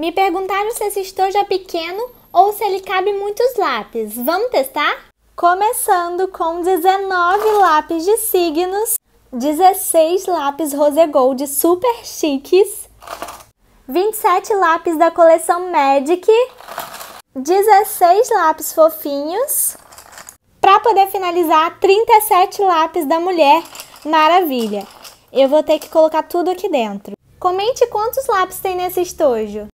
Me perguntaram se esse estojo é pequeno ou se ele cabe muitos lápis. Vamos testar? Começando com 19 lápis de signos, 16 lápis Rose Gold super chiques, 27 lápis da coleção Magic, 16 lápis fofinhos, para poder finalizar 37 lápis da Mulher Maravilha. Eu vou ter que colocar tudo aqui dentro. Comente quantos lápis tem nesse estojo.